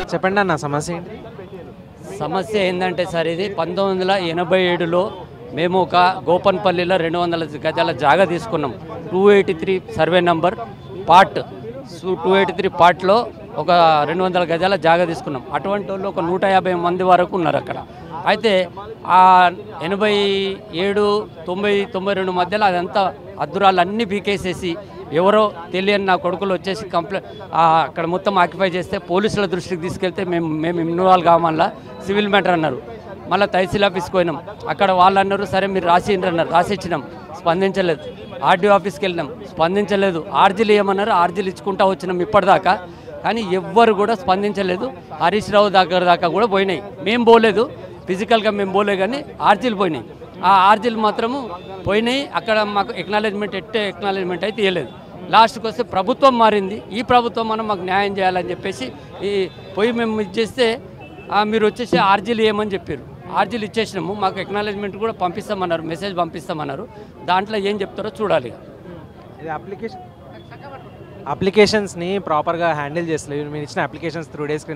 చెప్పండి అన్న సమస్య ఏంటి? సమస్య ఏంటంటే సార్, ఇది 1987లో మేము ఒక గోపన్పల్లిలో 200 గజాల జాగా తీసుకున్నాం. 283 సర్వే నంబర్ పార్ట్ 283 పార్ట్లో ఒక 200 గజాల జాగా తీసుకున్నాం. అటువంటి వాళ్ళు ఒక 150 మంది వరకు ఉన్నారు అక్కడ. అయితే ఆ 87, 90, 92 మధ్యలో అదంతా అద్దురాలు అన్నీ పీకేసేసి ఎవరో తెలియని నా కొడుకులు వచ్చేసి అక్కడ మొత్తం ఆక్యుపై చేస్తే పోలీసుల దృష్టికి తీసుకెళ్తే మేము ఇన్వాల్వ్ కావాలా సివిల్ మ్యాటర్ అన్నారు. మళ్ళీ తహసీల్ ఆఫీస్కి పోయినాం. అక్కడ వాళ్ళు అన్నారు సరే మీరు రాసిండ్రు అన్నారు. రాసిచ్చినాం, స్పందించలేదు. ఆర్డీఓ ఆఫీస్కి వెళ్ళినాం, స్పందించలేదు. ఆర్జీలు ఏమన్నారు, ఆర్జీలు ఇచ్చుకుంటా వచ్చినాం ఇప్పటిదాకా, కానీ ఎవ్వరు కూడా స్పందించలేదు. హరీష్ రావు దగ్గర దాకా కూడా పోయినాయి. మేము పోలేదు, ఫిజికల్గా మేము పోలే, కానీ ఆర్జీలు పోయినాయి. ఆ ఆర్జీలు మాత్రము పోయినాయి. అక్కడ మాకు ఎక్నాలెడ్జ్మెంట్ అయితే ఇవ్వలేదు. లాస్ట్కి వస్తే ప్రభుత్వం మారింది. ఈ ప్రభుత్వం మనం మాకు న్యాయం చేయాలని చెప్పేసి పోయి మేము ఇచ్చేస్తే మీరు వచ్చేసి ఆర్జీలు ఇవ్వమని చెప్పారు. ఆర్జీలు ఇచ్చేసినాము. మాకు ఎక్నాలెడ్జ్మెంట్ కూడా పంపిస్తామన్నారు, మెసేజ్ పంపిస్తామన్నారు. దాంట్లో ఏం చెప్తారో చూడాలి. ఇది అప్లికేషన్స్ని ప్రాపర్గా హ్యాండిల్ చేస్తలేదు. మీరు ఇచ్చిన అప్లికేషన్స్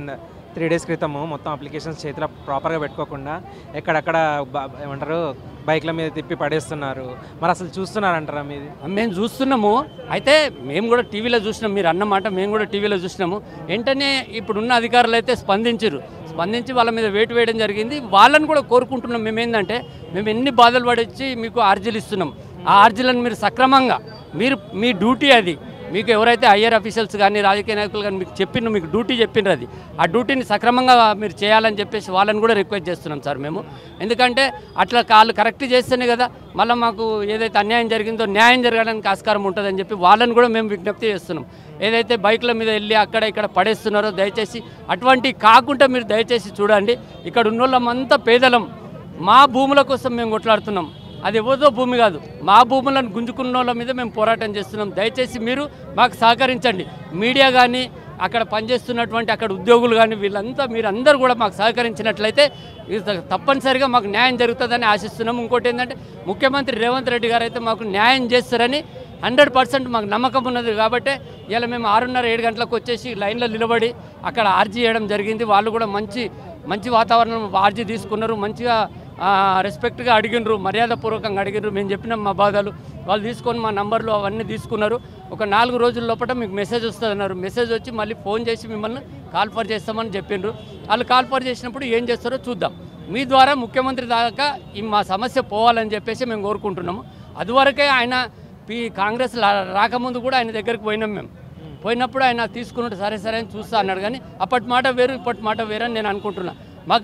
3 డేస్ క్రితము మొత్తం అప్లికేషన్స్ చేతిలో ప్రాపర్గా పెట్టుకోకుండా ఎక్కడక్కడ ఏమంటారు బైక్ల మీద తిప్పి పడేస్తున్నారు. మరి అసలు చూస్తున్నారంటారా? మీది మేము చూస్తున్నాము. అయితే మేము కూడా టీవీలో చూసినాం, మీరు అన్నమాట మేము కూడా టీవీలో చూసినాము. వెంటనే ఇప్పుడున్న అధికారులు అయితే స్పందించి వాళ్ళ మీద వేటు వేయడం జరిగింది. వాళ్ళని కూడా కోరుకుంటున్నాం. మేము ఏంటంటే మేము ఎన్ని బాధలు పడొచ్చి మీకు ఆర్జీలు ఇస్తున్నాం. ఆ ఆర్జీలను మీరు సక్రమంగా మీ డ్యూటీ అది. మీకు ఎవరైతే హయ్యర్ అఫీషియల్స్ కానీ రాజకీయ నాయకులు కానీ మీకు డ్యూటీ చెప్పిండ్రు, అది ఆ డ్యూటీని సక్రమంగా మీరు చేయాలని చెప్పేసి వాళ్ళని కూడా రిక్వెస్ట్ చేస్తున్నాం సార్ మేము. ఎందుకంటే అట్లా వాళ్ళు కరెక్ట్ చేస్తేనే కదా మళ్ళీ మాకు ఏదైతే అన్యాయం జరిగిందో న్యాయం జరగడానికి ఆస్కారం ఉంటుందని చెప్పి వాళ్ళని కూడా మేము విజ్ఞప్తి చేస్తున్నాం. ఏదైతే బైక్ల మీద వెళ్ళి అక్కడ ఇక్కడ పడేస్తున్నారో దయచేసి అటువంటి కాకుండా మీరు దయచేసి చూడండి. ఇక్కడ ఉన్నోళ్ళమంతా పేదలం. మా భూముల కోసం మేము కొట్లాడుతున్నాం. అది ఎవరిదో భూమి కాదు, మా భూములను గుంజుకున్న వాళ్ళ మీద మేము పోరాటం చేస్తున్నాం. దయచేసి మీరు మాకు సహకరించండి. మీడియా కానీ అక్కడ పనిచేస్తున్నటువంటి అక్కడ ఉద్యోగులు కానీ మీరందరూ కూడా మాకు సహకరించినట్లయితే తప్పనిసరిగా మాకు న్యాయం జరుగుతుందని ఆశిస్తున్నాం. ఇంకోటి ఏంటంటే ముఖ్యమంత్రి రేవంత్ రెడ్డి గారు అయితే మాకు న్యాయం చేస్తారని 100% మాకు నమ్మకం ఉన్నది. కాబట్టి ఇలా మేము 6:30-7 గంటలకు వచ్చేసి లైన్లో నిలబడి అక్కడ ఆర్జీ చేయడం జరిగింది. వాళ్ళు కూడా మంచి వాతావరణం ఆర్జీ తీసుకున్నారు. మంచిగా రెస్పెక్ట్గా అడిగినరు, మర్యాదపూర్వకంగా అడిగినరు. మేము చెప్పినాం మా బాధలు, వాళ్ళు తీసుకొని మా నంబర్లు అవన్నీ తీసుకున్నారు. ఒక 4 రోజుల లోపల మీకు మెసేజ్ వస్తుందన్నారు. మెసేజ్ వచ్చి మళ్ళీ ఫోన్ చేసి మిమ్మల్ని కాల్ఫర్ చేస్తామని చెప్పిండ్రు. వాళ్ళు కాల్ఫర్ చేసినప్పుడు ఏం చేస్తారో చూద్దాం. మీ ద్వారా ముఖ్యమంత్రి దాకా మా సమస్య పోవాలని చెప్పేసి మేము కోరుకుంటున్నాము. అదివరకే ఆయన కాంగ్రెస్ రాకముందు కూడా ఆయన దగ్గరికి పోయినాం. మేము పోయినప్పుడు ఆయన తీసుకున్నట్టు సరే అని చూస్తా అన్నాడు. కానీ అప్పటి మాట వేరు ఇప్పటి మాట వేరు అని నేను అనుకుంటున్నా. మాకు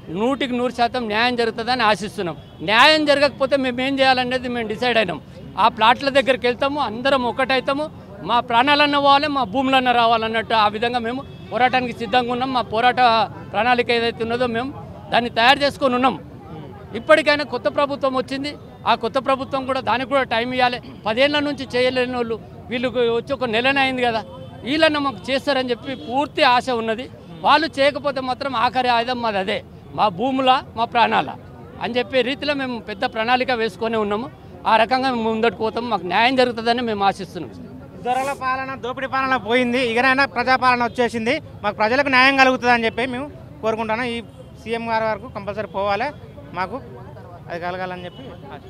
100% న్యాయం జరుగుతుందని ఆశిస్తున్నాం. న్యాయం జరగకపోతే మేము ఏం చేయాలనేది మేము డిసైడ్ అయినాం. ఆ ప్లాట్ల దగ్గరికి వెళ్తాము, అందరం ఒకటవుతాము. మా ప్రాణాలన్న పోవాలి, మా భూములన్న రావాలన్నట్టు ఆ విధంగా మేము పోరాటానికి సిద్ధంగా ఉన్నాం. మా పోరాట ప్రణాళిక ఏదైతే ఉన్నదో మేము దాన్ని తయారు చేసుకొని ఉన్నాం. ఇప్పటికైనా కొత్త ప్రభుత్వం వచ్చింది. ఆ కొత్త ప్రభుత్వం కూడా దానికి కూడా టైం ఇవ్వాలి. 10 ఏళ్ల నుంచి చేయలేని వాళ్ళు వీళ్ళకి వచ్చి ఒక నెలనే అయింది కదా, వీళ్ళన్న మాకు చేస్తారని చెప్పి పూర్తి ఆశ ఉన్నది. వాళ్ళు చేయకపోతే మాత్రం ఆఖరి ఆయుధం మాది అదే, మా భూముల మా ప్రాణాల అని చెప్పే రీతిలో మేము పెద్ద ప్రణాళిక వేసుకొని ఉన్నాము. ఆ రకంగా మేము ముందటికి పోతాము. మాకు న్యాయం జరుగుతుందని మేము ఆశిస్తున్నాం. దొరల పాలన, దోపిడీ పాలన పోయింది. ఇకనైనా ప్రజాపాలన వచ్చేసింది. మాకు ప్రజలకు న్యాయం కలుగుతుంది అని చెప్పి మేము కోరుకుంటున్నాం. ఈ సీఎం గారి వరకు కంపల్సరీ పోవాలి, మాకు అది కలగాలని చెప్పి.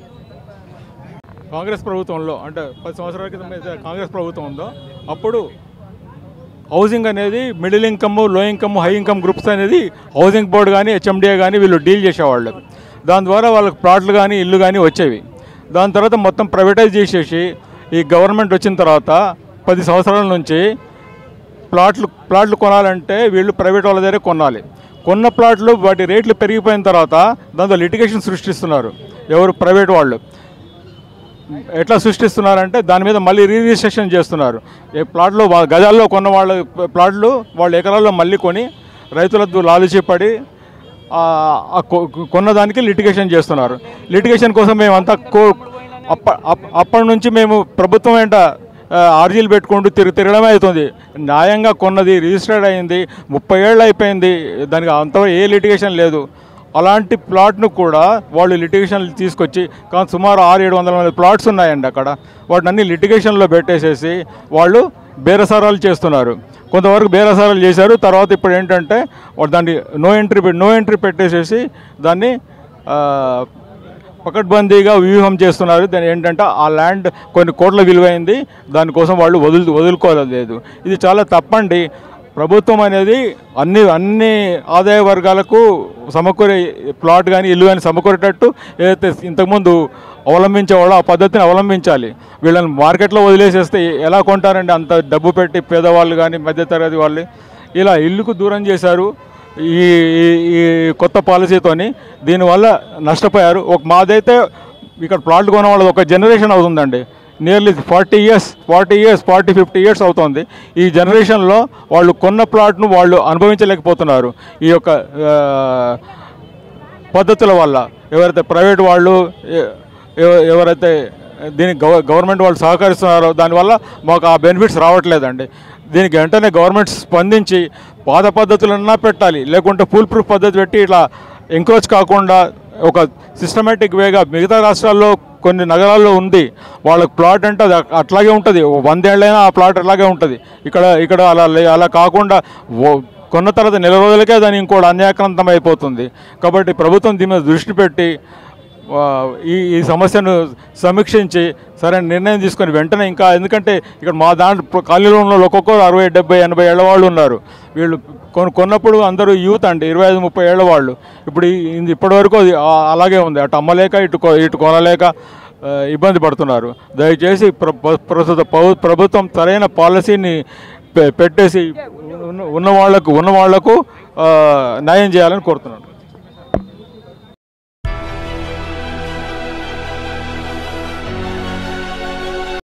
కాంగ్రెస్ ప్రభుత్వంలో అంటే 10 సంవత్సరాల క్రితం కాంగ్రెస్ ప్రభుత్వం ఉందో అప్పుడు హౌసింగ్ అనేది middle income, low income, high income groups అనేది హౌసింగ్ బోర్డు కానీ హెచ్ఎండిఏ కానీ వీళ్ళు డీల్ చేసేవాళ్ళు. దాని ద్వారా వాళ్ళకి ప్లాట్లు కానీ ఇల్లు కానీ వచ్చేవి. దాని తర్వాత మొత్తం ప్రైవేటైజ్ చేసేసి ఈ గవర్నమెంట్ వచ్చిన తర్వాత 10 సంవత్సరాల నుంచి ప్లాట్లు కొనాలంటే వీళ్ళు ప్రైవేట్ వాళ్ళ దగ్గర కొనాలి. కొన్న ప్లాట్లు వాటి రేట్లు పెరిగిపోయిన తర్వాత దాంతో లిటిగేషన్ సృష్టిస్తున్నారు. ఎవరు? ప్రైవేట్ వాళ్ళు. ఎట్లా సృష్టిస్తున్నారంటే దాని మీద మళ్ళీ రిజిస్ట్రేషన్ చేస్తున్నారు. ఏ ప్లాట్లు గజాల్లో కొన్న వాళ్ళ ప్లాట్లు వాళ్ళు ఎకరాల్లో మళ్ళీ కొని రైతులకు లాలుచిపడి కొన్నదానికి లిటిగేషన్ చేస్తున్నారు. లిటిగేషన్ కోసం మేమంతా అప్పటి నుంచి మేము ప్రభుత్వం వెంట ఆర్జీలు పెట్టుకుంటూ తిరగడమే అవుతుంది. న్యాయంగా కొన్నది, రిజిస్టర్డ్ అయింది, 30 ఏళ్ళు అయిపోయింది, దానికి అంతవరకు ఏ లిటిగేషన్ లేదు. అలాంటి ప్లాట్ను కూడా వాళ్ళు లిటిగేషన్లు తీసుకొచ్చి సుమారు 600-700 మంది ప్లాట్స్ ఉన్నాయండి అక్కడ. వాటిని అన్ని లిటిగేషన్లో పెట్టేసేసి వాళ్ళు బేరసారాలు చేస్తున్నారు. కొంతవరకు బేరసారాలు చేశారు. తర్వాత ఇప్పుడు ఏంటంటే దాన్ని నో ఎంట్రీ పెట్టేసేసి దాన్ని పకడ్బందీగా వ్యూహం చేస్తున్నారు. దాని ఏంటంటే ఆ ల్యాండ్ కొన్ని కోట్ల విలువైంది, దానికోసం వాళ్ళు వదులుకోలేదు. ఇది చాలా తప్పండి. ప్రభుత్వం అనేది అన్ని ఆదాయ వర్గాలకు సమకూరే ప్లాట్ కానీ ఇల్లు కానీ సమకూరేటట్టు ఏదైతే ఇంతకుముందు అవలంబించేవాళ్ళో ఆ పద్ధతిని అవలంబించాలి. వీళ్ళని మార్కెట్లో వదిలేసేస్తే ఎలా కొంటారండి? అంత డబ్బు పెట్టి పేదవాళ్ళు కానీ మధ్యతరగతి వాళ్ళు ఇలా ఇల్లుకు దూరం చేశారు ఈ కొత్త పాలసీతోని. దీనివల్ల నష్టపోయారు. మాదైతే ఇక్కడ ప్లాట్లు కొన్న వాళ్ళది ఒక జనరేషన్ అవుతుందండి. నియర్లీ 40 years 50 years అవుతుంది. ఈ జనరేషన్లో వాళ్ళు కొన్న ప్లాట్ను వాళ్ళు అనుభవించలేకపోతున్నారు ఈ యొక్క పద్ధతుల వల్ల. ఎవరైతే ప్రైవేట్ వాళ్ళు ఎవరైతే దీనికి గవర్నమెంట్ వాళ్ళు సహకరిస్తున్నారో దానివల్ల మాకు ఆ బెనిఫిట్స్ రావట్లేదండి. దీనికి వెంటనే గవర్నమెంట్ స్పందించి పాత పద్ధతులన్నా పెట్టాలి, లేకుంటే ఫుల్ ప్రూఫ్ పద్ధతి పెట్టి ఇట్లా ఎంక్రోచ్ కాకుండా ఒక సిస్టమేటిక్ వేగా మిగతా రాష్ట్రాల్లో కొన్ని నగరాల్లో ఉంది. వాళ్ళకి ప్లాట్ అంటే అది అట్లాగే ఉంటుంది, 100 ఏళ్ళైనా ఆ ప్లాట్ అట్లాగే ఉంటుంది. ఇక్కడ అలా కాకుండా కొన్న తర్వాత నెల రోజులకే దాని ఇంకోటి అన్యాక్రాంతం అయిపోతుంది. కాబట్టి ప్రభుత్వం దీని మీద దృష్టి పెట్టి ఈ సమస్యను సమీక్షించి సరైన నిర్ణయం తీసుకొని వెంటనే ఇంకా, ఎందుకంటే ఇక్కడ మా దాంట్లో కాలనీలో ఉన్న ఒక్కొక్కరు 60, 70, 80 ఏళ్ళ వాళ్ళు ఉన్నారు. వీళ్ళు కొన్నప్పుడు అందరూ యూత్ అండి, 25, 30 ఏళ్ళ వాళ్ళు. ఇప్పటి వరకు అది అలాగే ఉంది. అటు అమ్మలేక ఇటు కొనలేక ఇబ్బంది పడుతున్నారు. దయచేసి ప్రభుత్వం సరైన పాలసీని పెట్టేసి ఉన్న వాళ్లకు న్యాయం చేయాలని కోరుతున్నాను.